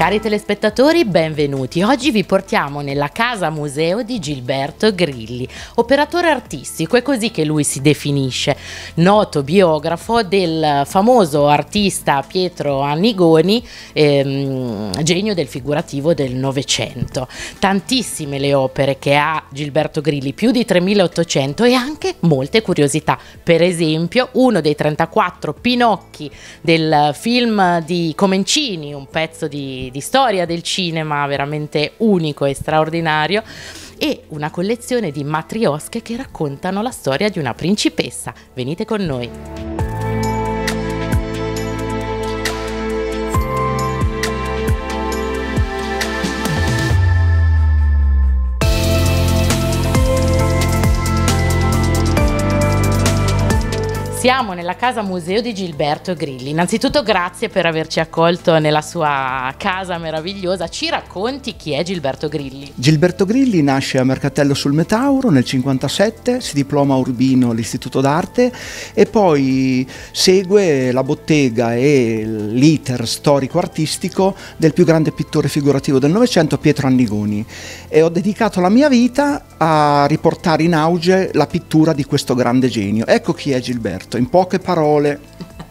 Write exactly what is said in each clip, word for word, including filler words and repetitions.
Cari telespettatori, benvenuti. Oggi vi portiamo nella casa museo di Gilberto Grilli, operatore artistico, è così che lui si definisce, noto biografo del famoso artista Pietro Annigoni, ehm, genio del figurativo del Novecento. Tantissime le opere che ha Gilberto Grilli, più di tremilaottocento, e anche molte curiosità. Per esempio, uno dei trentaquattro Pinocchi del film di Comencini, un pezzo di di storia del cinema veramente unico e straordinario, e una collezione di matriosche che raccontano la storia di una principessa. Venite con noi. Siamo nella casa museo di Gilberto Grilli. Innanzitutto grazie per averci accolto nella sua casa meravigliosa. Ci racconti chi è Gilberto Grilli? Gilberto Grilli nasce a Mercatello sul Metauro nel cinquantasette, si diploma a Urbino all'Istituto d'Arte e poi segue la bottega e l'iter storico-artistico del più grande pittore figurativo del Novecento, Pietro Annigoni. E ho dedicato la mia vita a riportare in auge la pittura di questo grande genio. Ecco chi è Gilberto. In poche parole.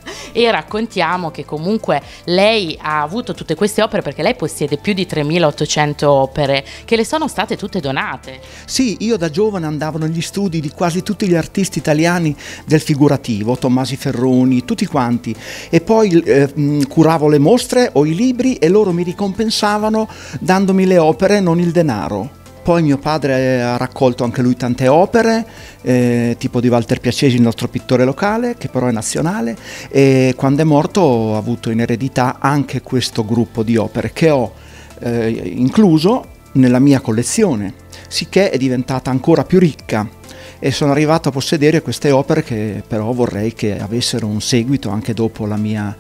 E raccontiamo che comunque lei ha avuto tutte queste opere perché lei possiede più di tremilaottocento opere che le sono state tutte donate. Sì, io da giovane andavo negli studi di quasi tutti gli artisti italiani del figurativo, Tommasi Ferroni, tutti quanti, e poi eh, curavo le mostre o i libri e loro mi ricompensavano dandomi le opere, non il denaro. Poi mio padre ha raccolto anche lui tante opere, eh, tipo di Walter Piacesi, il nostro pittore locale, che però è nazionale, e quando è morto ho avuto in eredità anche questo gruppo di opere che ho eh, incluso nella mia collezione, sicché è diventata ancora più ricca e sono arrivato a possedere queste opere che però vorrei che avessero un seguito anche dopo la mia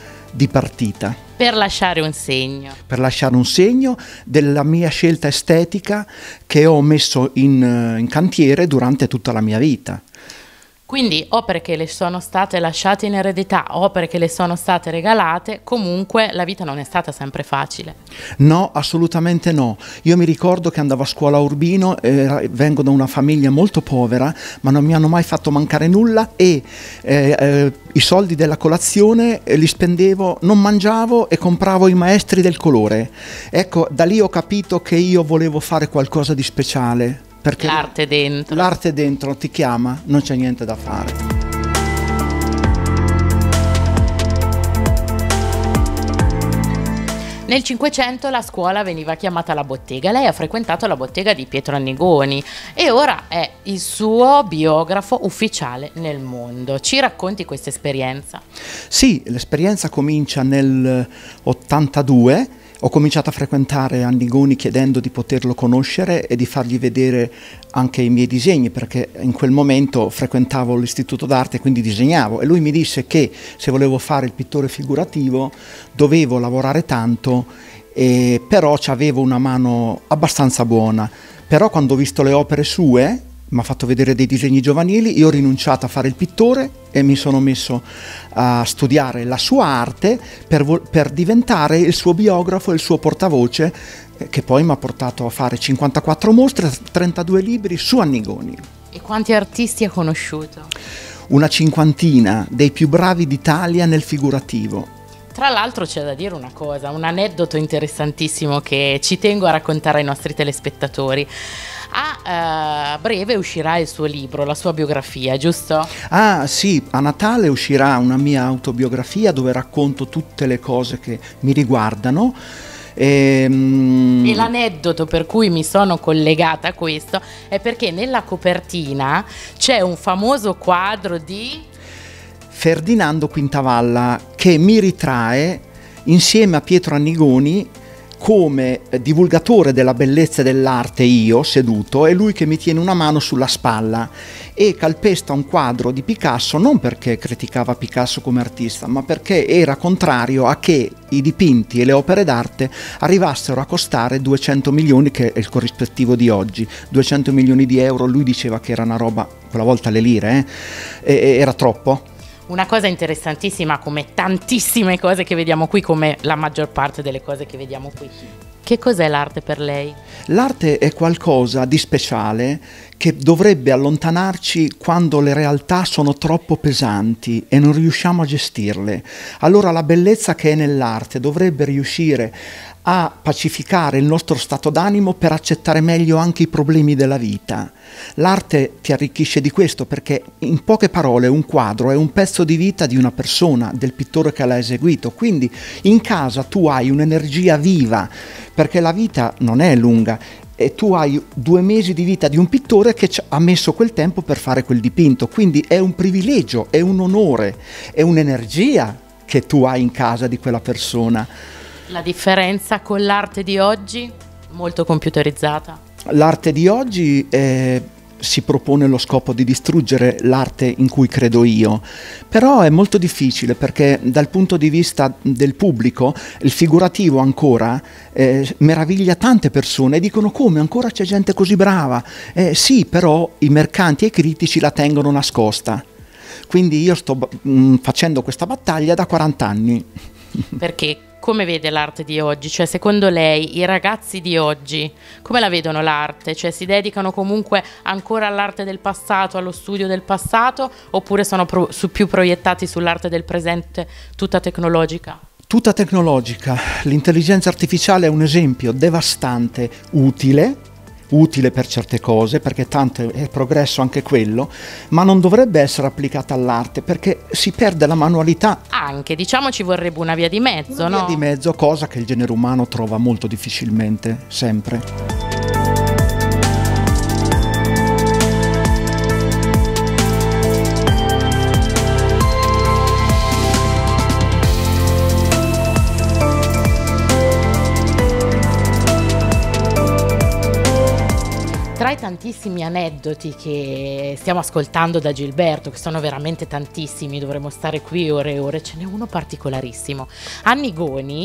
dipartita. Per lasciare un segno. Per lasciare un segno della mia scelta estetica che ho messo in, in cantiere durante tutta la mia vita. Quindi opere che le sono state lasciate in eredità, opere che le sono state regalate, comunque la vita non è stata sempre facile. No, assolutamente no. Io mi ricordo che andavo a scuola a Urbino, eh, vengo da una famiglia molto povera, ma non mi hanno mai fatto mancare nulla e eh, eh, i soldi della colazione li spendevo, non mangiavo e compravo i maestri del colore. Ecco, da lì ho capito che io volevo fare qualcosa di speciale. Perché l'arte dentro. L'arte dentro ti chiama, non c'è niente da fare. Nel Cinquecento la scuola veniva chiamata la bottega. Lei ha frequentato la bottega di Pietro Annigoni e ora è il suo biografo ufficiale nel mondo. Ci racconti questa esperienza? Sì, l'esperienza comincia nel ottantadue. Ho cominciato a frequentare Annigoni chiedendo di poterlo conoscere e di fargli vedere anche i miei disegni, perché in quel momento frequentavo l'Istituto d'Arte e quindi disegnavo, e lui mi disse che se volevo fare il pittore figurativo dovevo lavorare tanto, eh, però avevo una mano abbastanza buona. Però quando ho visto le opere sue, mi ha fatto vedere dei disegni giovanili, io ho rinunciato a fare il pittore e mi sono messo a studiare la sua arte per, per diventare il suo biografo e il suo portavoce, eh, che poi mi ha portato a fare cinquantaquattro mostre, trentadue libri su Annigoni. E quanti artisti ha conosciuto? Una cinquantina dei più bravi d'Italia nel figurativo. Tra l'altro c'è da dire una cosa, un aneddoto interessantissimo che ci tengo a raccontare ai nostri telespettatori. A uh, breve uscirà il suo libro, la sua biografia, giusto? Ah sì, a Natale uscirà una mia autobiografia dove racconto tutte le cose che mi riguardano. E, mm... e l'aneddoto per cui mi sono collegata a questo è perché nella copertina c'è un famoso quadro di Ferdinando Quintavalla che mi ritrae insieme a Pietro Annigoni come divulgatore della bellezza dell'arte, io seduto e lui che mi tiene una mano sulla spalla, e calpesta un quadro di Picasso non perché criticava Picasso come artista, ma perché era contrario a che i dipinti e le opere d'arte arrivassero a costare duecento milioni, che è il corrispettivo di oggi, duecento milioni di euro. Lui diceva che era una roba, quella volta le lire, eh, era troppo. Una cosa interessantissima, come tantissime cose che vediamo qui, come la maggior parte delle cose che vediamo qui. Che cos'è l'arte per lei? L'arte è qualcosa di speciale che dovrebbe allontanarci quando le realtà sono troppo pesanti e non riusciamo a gestirle. Allora la bellezza che è nell'arte dovrebbe riuscire a pacificare il nostro stato d'animo per accettare meglio anche i problemi della vita. L'arte ti arricchisce di questo perché, in poche parole, un quadro è un pezzo di vita di una persona, del pittore che l'ha eseguito. Quindi in casa tu hai un'energia viva, perché la vita non è lunga e tu hai due mesi di vita di un pittore che ha messo quel tempo per fare quel dipinto. Quindi è un privilegio, è un onore, è un'energia che tu hai in casa di quella persona. La differenza con l'arte di oggi? Molto computerizzata. L'arte di oggi eh, si propone lo scopo di distruggere l'arte in cui credo io, però è molto difficile perché dal punto di vista del pubblico il figurativo ancora eh, meraviglia tante persone e dicono: come ancora c'è gente così brava? Eh, sì, però i mercanti e i critici la tengono nascosta. Quindi io sto mh, facendo questa battaglia da quaranta anni. Perché come vede l'arte di oggi? Cioè, secondo lei i ragazzi di oggi come la vedono l'arte? Cioè, si dedicano comunque ancora all'arte del passato, allo studio del passato, oppure sono pro- su più proiettati sull'arte del presente, tutta tecnologica? Tutta tecnologica. L'intelligenza artificiale è un esempio devastante, utile, utile per certe cose, perché tanto è progresso anche quello, ma non dovrebbe essere applicata all'arte perché si perde la manualità. Anche, diciamo, ci vorrebbe una via di mezzo, una no? Via di mezzo, cosa che il genere umano trova molto difficilmente, sempre. Tra i tantissimi aneddoti che stiamo ascoltando da Gilberto, che sono veramente tantissimi, dovremmo stare qui ore e ore, ce n'è uno particolarissimo. Annigoni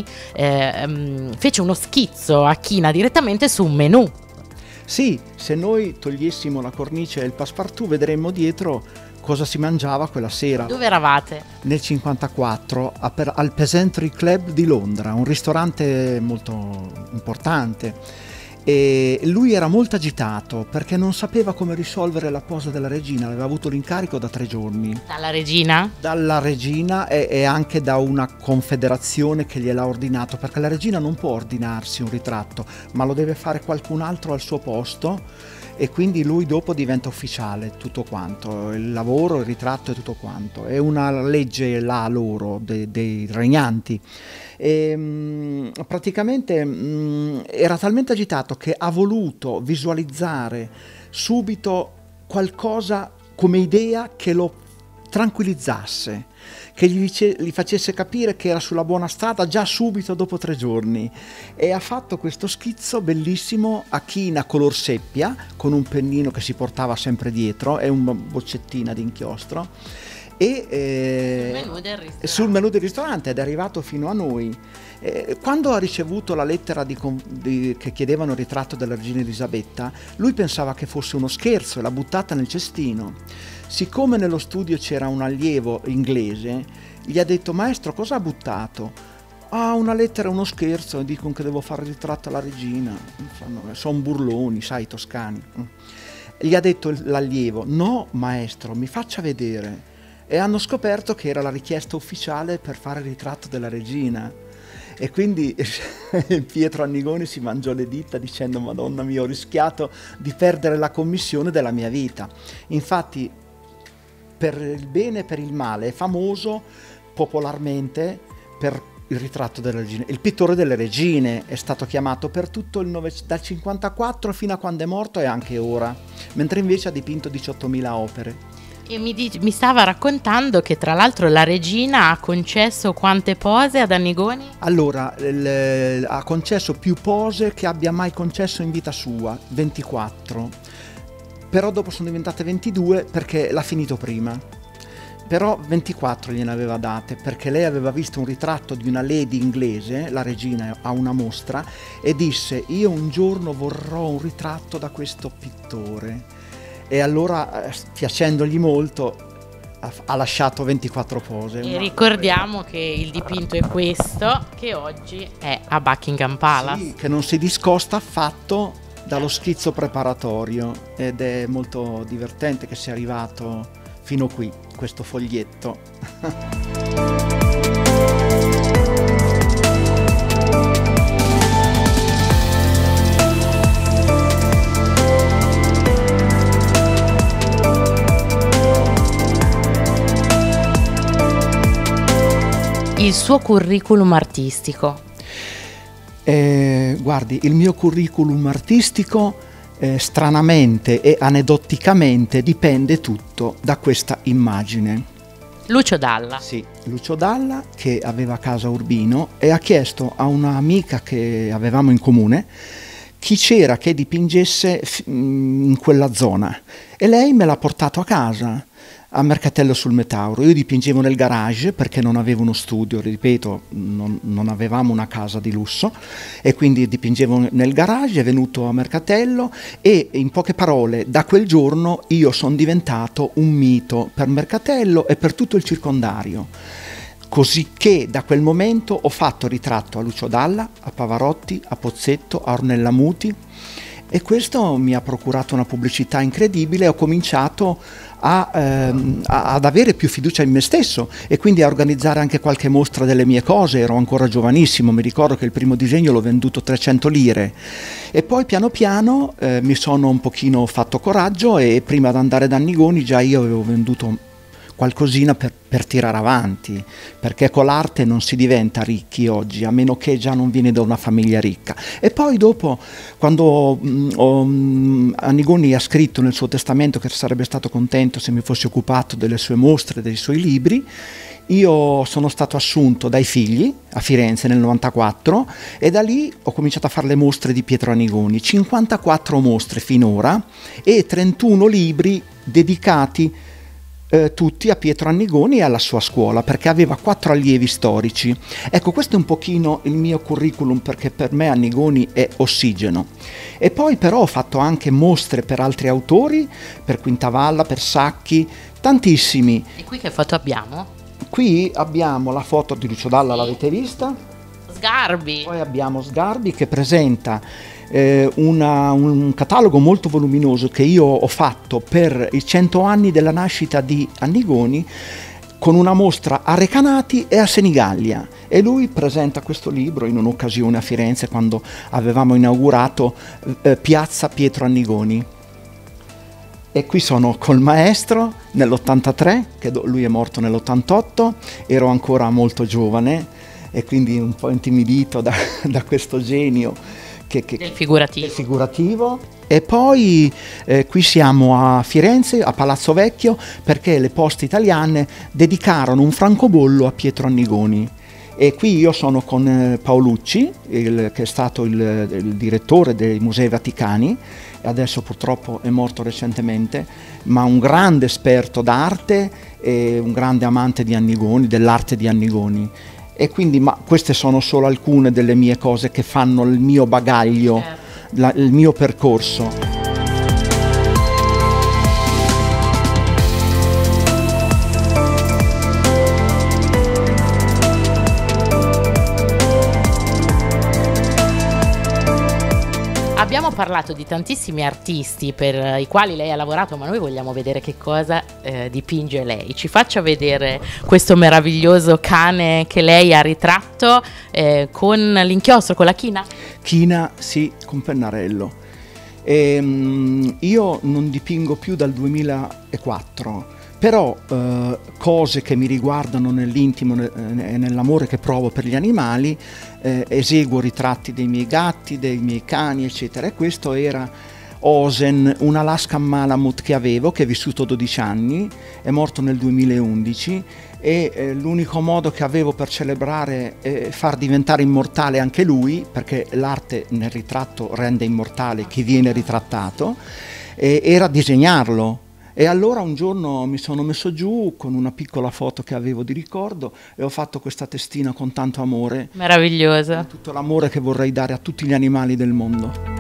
eh, fece uno schizzo a china direttamente su un menù. Sì, se noi togliessimo la cornice e il passepartout vedremmo dietro cosa si mangiava quella sera. Dove eravate? Nel cinquantaquattro al Peasantry Club di Londra, un ristorante molto importante. E lui era molto agitato perché non sapeva come risolvere la posa della regina, aveva avuto l'incarico da tre giorni. Dalla regina? Dalla regina e, e anche da una confederazione che gliel'ha ordinato, perché la regina non può ordinarsi un ritratto, ma lo deve fare qualcun altro al suo posto, e quindi lui dopo diventa ufficiale tutto quanto, il lavoro, il ritratto e tutto quanto. È una legge là loro, de, dei regnanti. E, mh, praticamente mh, era talmente agitato che ha voluto visualizzare subito qualcosa come idea che lo tranquillizzasse, che gli, dice, gli facesse capire che era sulla buona strada già subito dopo tre giorni, e ha fatto questo schizzo bellissimo a china color seppia con un pennino che si portava sempre dietro e una boccettina di inchiostro, e eh, sul menù del ristorante. sul menù del ristorante ed è arrivato fino a noi. Eh, quando ha ricevuto la lettera di, di, che chiedevano il ritratto della regina Elisabetta, lui pensava che fosse uno scherzo e l'ha buttata nel cestino. Siccome nello studio c'era un allievo inglese, gli ha detto: maestro, cosa ha buttato? Ah, una lettera, uno scherzo, e dicono che devo fare il ritratto alla regina. Sono burloni, sai, i toscani. Gli ha detto l'allievo: no maestro, mi faccia vedere. E hanno scoperto che era la richiesta ufficiale per fare il ritratto della regina. E quindi Pietro Annigoni si mangiò le dita dicendo: Madonna mia, ho rischiato di perdere la commissione della mia vita. Infatti, per il bene e per il male, è famoso popolarmente per il ritratto delle regine. Il pittore delle regine è stato chiamato per tutto il Novecento, dal cinquantaquattro fino a quando è morto e anche ora, mentre invece ha dipinto diciottomila opere. E mi, di- mi stava raccontando che tra l'altro la regina ha concesso quante pose ad Annigoni? Allora, il, ha concesso più pose che abbia mai concesso in vita sua, ventiquattro. Però dopo sono diventate ventidue perché l'ha finito prima. Però ventiquattro gliene aveva date perché lei aveva visto un ritratto di una lady inglese, la regina, a una mostra, e disse: io un giorno vorrò un ritratto da questo pittore. E allora, piacendogli molto, ha, ha lasciato ventiquattro pose. E ricordiamo che il dipinto è questo, che oggi è a Buckingham Palace. Sì, che non si discosta affatto dallo schizzo preparatorio, ed è molto divertente che sia arrivato fino qui, questo foglietto. Il suo curriculum artistico. Eh, guardi, il mio curriculum artistico eh, stranamente e aneddoticamente dipende tutto da questa immagine. Lucio Dalla. Sì, Lucio Dalla, che aveva casa a Urbino e ha chiesto a un'amica che avevamo in comune chi c'era che dipingesse in quella zona, e lei me l'ha portato a casa, a Mercatello sul Metauro. Io dipingevo nel garage perché non avevo uno studio, ripeto, non, non avevamo una casa di lusso, e quindi dipingevo nel garage. È venuto a Mercatello e, in poche parole, da quel giorno io sono diventato un mito per Mercatello e per tutto il circondario. Così che da quel momento ho fatto ritratto a Lucio Dalla, a Pavarotti, a Pozzetto, a Ornella Muti, e questo mi ha procurato una pubblicità incredibile. Ho cominciato a, ehm, a, ad avere più fiducia in me stesso e quindi a organizzare anche qualche mostra delle mie cose. Ero ancora giovanissimo, mi ricordo che il primo disegno l'ho venduto trecento lire, e poi piano piano eh, mi sono un pochino fatto coraggio, e prima di andare da Annigoni già io avevo venduto qualcosina per, per tirare avanti, perché con l'arte non si diventa ricchi oggi, a meno che già non vieni da una famiglia ricca. E poi dopo, quando mh, ho, mh, Annigoni ha scritto nel suo testamento che sarebbe stato contento se mi fossi occupato delle sue mostre, dei suoi libri, io sono stato assunto dai figli a Firenze nel novantaquattro, e da lì ho cominciato a fare le mostre di Pietro Annigoni, cinquantaquattro mostre finora e trentuno libri dedicati Eh, tutti a Pietro Annigoni e alla sua scuola, perché aveva quattro allievi storici. Ecco, questo è un pochino il mio curriculum, perché per me Annigoni è ossigeno. E poi però ho fatto anche mostre per altri autori, per Quintavalla, per Sacchi, tantissimi. E qui che foto abbiamo? Qui abbiamo la foto di Lucio Dalla, l'avete vista? Sgarbi. Poi abbiamo Sgarbi, che presenta eh, una, un catalogo molto voluminoso che io ho fatto per i cento anni della nascita di Annigoni, con una mostra a Recanati e a Senigallia, e lui presenta questo libro in un'occasione a Firenze quando avevamo inaugurato eh, Piazza Pietro Annigoni. E qui sono col maestro nell'ottantatré, che lui è morto nell'ottantotto, ero ancora molto giovane e quindi un po' intimidito da, da questo genio che, che, del figurativo. Del figurativo. E poi eh, qui siamo a Firenze, a Palazzo Vecchio, perché le Poste Italiane dedicarono un francobollo a Pietro Annigoni. E qui io sono con eh, Paolucci, il, che è stato il, il direttore dei Musei Vaticani, e adesso purtroppo è morto recentemente, ma un grande esperto d'arte e un grande amante di Annigoni, dell'arte di Annigoni. E quindi, ma queste sono solo alcune delle mie cose che fanno il mio bagaglio, certo. la, il mio percorso. Abbiamo parlato di tantissimi artisti per i quali lei ha lavorato, ma noi vogliamo vedere che cosa eh, dipinge lei. Ci faccia vedere questo meraviglioso cane che lei ha ritratto eh, con l'inchiostro, con la china? China, sì, con pennarello. E, um, io non dipingo più dal duemilaquattro, però eh, cose che mi riguardano nell'intimo e eh, nell'amore che provo per gli animali, eh, eseguo ritratti dei miei gatti, dei miei cani, eccetera. E questo era Osen, un Alaskan Malamute che avevo, che è vissuto dodici anni, è morto nel duemilaundici, e eh, l'unico modo che avevo per celebrare e far diventare immortale anche lui, perché l'arte nel ritratto rende immortale chi viene ritrattato, eh, era disegnarlo. E allora un giorno mi sono messo giù con una piccola foto che avevo di ricordo e ho fatto questa testina con tanto amore. Meravigliosa. Tutto l'amore che vorrei dare a tutti gli animali del mondo.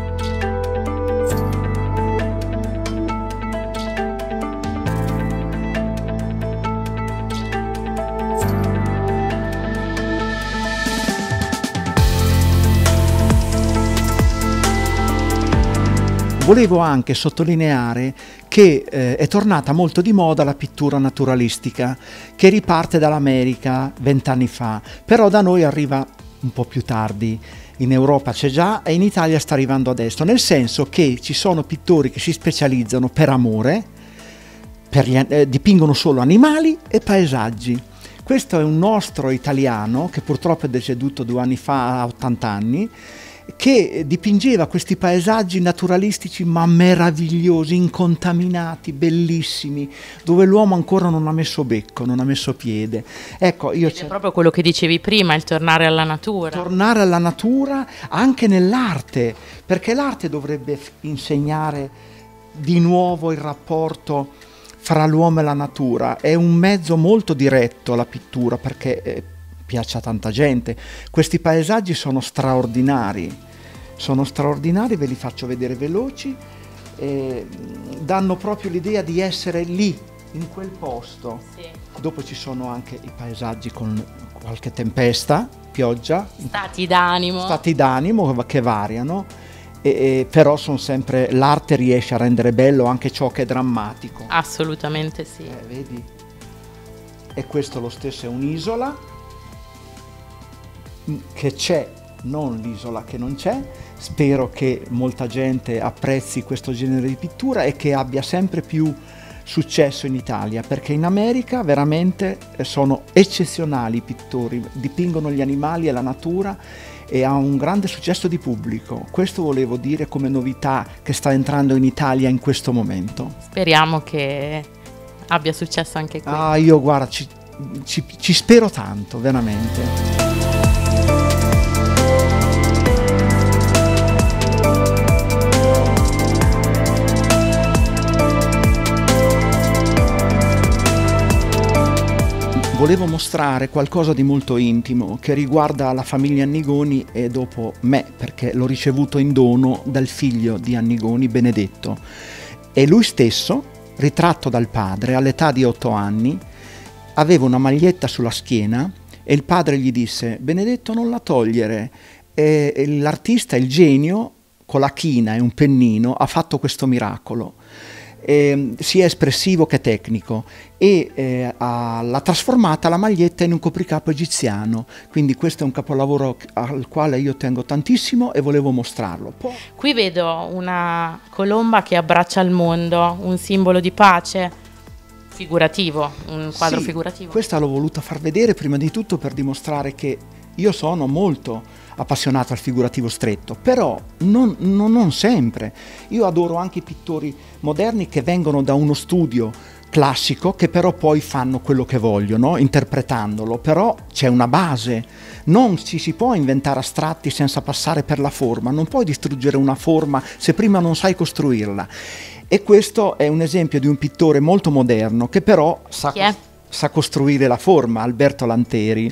Volevo anche sottolineare che eh, è tornata molto di moda la pittura naturalistica, che riparte dall'America vent'anni fa, però da noi arriva un po' più tardi. In Europa c'è già e in Italia sta arrivando adesso, nel senso che ci sono pittori che si specializzano per amore, per gli, eh, dipingono solo animali e paesaggi. Questo è un nostro italiano che purtroppo è deceduto due anni fa, a ottanta anni, che dipingeva questi paesaggi naturalistici ma meravigliosi, incontaminati, bellissimi, dove l'uomo ancora non ha messo becco, non ha messo piede. Ecco, io è proprio quello che dicevi prima, il tornare alla natura. Tornare alla natura anche nell'arte, perché l'arte dovrebbe insegnare di nuovo il rapporto fra l'uomo e la natura. È un mezzo molto diretto la pittura, perché eh, piace a tanta gente. Questi paesaggi sono straordinari, sono straordinari, ve li faccio vedere veloci, eh, danno proprio l'idea di essere lì, in quel posto. Sì. Dopo ci sono anche i paesaggi con qualche tempesta, pioggia, stati d'animo, stati d'animo che variano, e, e, però sono sempre, l'arte riesce a rendere bello anche ciò che è drammatico. Assolutamente sì. Eh, vedi? E questo lo stesso è un'isola che c'è, non l'isola che non c'è. Spero che molta gente apprezzi questo genere di pittura e che abbia sempre più successo in Italia, perché in America veramente sono eccezionali i pittori, dipingono gli animali e la natura e ha un grande successo di pubblico. Questo volevo dire come novità che sta entrando in Italia in questo momento. Speriamo che abbia successo anche qui. Ah, io guarda, ci, ci, ci spero tanto, veramente. Volevo mostrare qualcosa di molto intimo che riguarda la famiglia Annigoni e dopo me, perché l'ho ricevuto in dono dal figlio di Annigoni, Benedetto. E lui stesso, ritratto dal padre all'età di otto anni, aveva una maglietta sulla schiena e il padre gli disse: Benedetto, non la togliere. E l'artista, il genio, con la china e un pennino, ha fatto questo miracolo. Eh, sia espressivo che tecnico, e eh, ha, l'ha trasformata la maglietta in un copricapo egiziano, quindi questo è un capolavoro al quale io tengo tantissimo e volevo mostrarlo. Poi... Qui vedo una colomba che abbraccia il mondo, un simbolo di pace, figurativo, un quadro sì, figurativo. Questa l'ho voluta far vedere prima di tutto per dimostrare che io sono molto appassionato al figurativo stretto, però non, non, non sempre. Io adoro anche i pittori moderni che vengono da uno studio classico, che però poi fanno quello che vogliono, interpretandolo, però c'è una base. Non ci si può inventare astratti senza passare per la forma, non puoi distruggere una forma se prima non sai costruirla. E questo è un esempio di un pittore molto moderno che però sa, sa costruire la forma, Alberto Lanteri.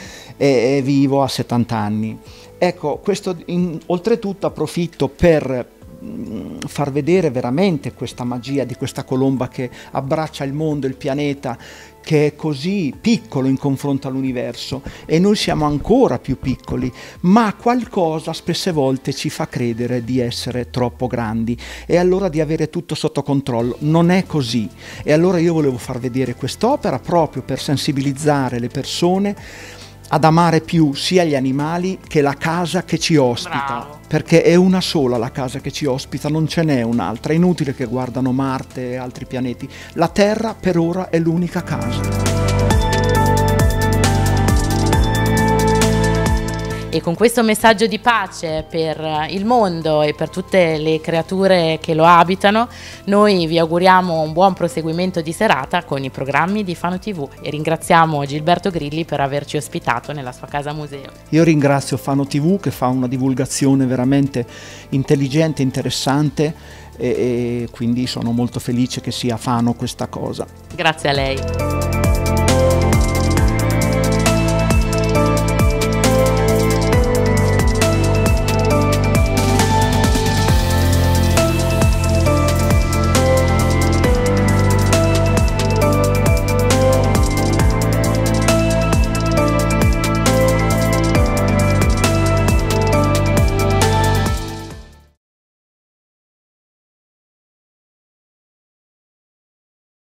È vivo, a settanta anni. Ecco, questo in, oltretutto approfitto per mh, far vedere veramente questa magia di questa colomba che abbraccia il mondo, il pianeta, che è così piccolo in confronto all'universo, e noi siamo ancora più piccoli, ma qualcosa spesse volte ci fa credere di essere troppo grandi e allora di avere tutto sotto controllo. Non è così, e allora io volevo far vedere quest'opera proprio per sensibilizzare le persone ad amare più sia gli animali che la casa che ci ospita. Bravo. Perché è una sola la casa che ci ospita, non ce n'è un'altra. È inutile che guardano Marte e altri pianeti. La Terra per ora è l'unica casa. E con questo messaggio di pace per il mondo e per tutte le creature che lo abitano, noi vi auguriamo un buon proseguimento di serata con i programmi di Fano tivù e ringraziamo Gilberto Grilli per averci ospitato nella sua casa museo. Io ringrazio Fano tivù che fa una divulgazione veramente intelligente, interessante, e, e quindi sono molto felice che sia Fano questa cosa. Grazie a lei.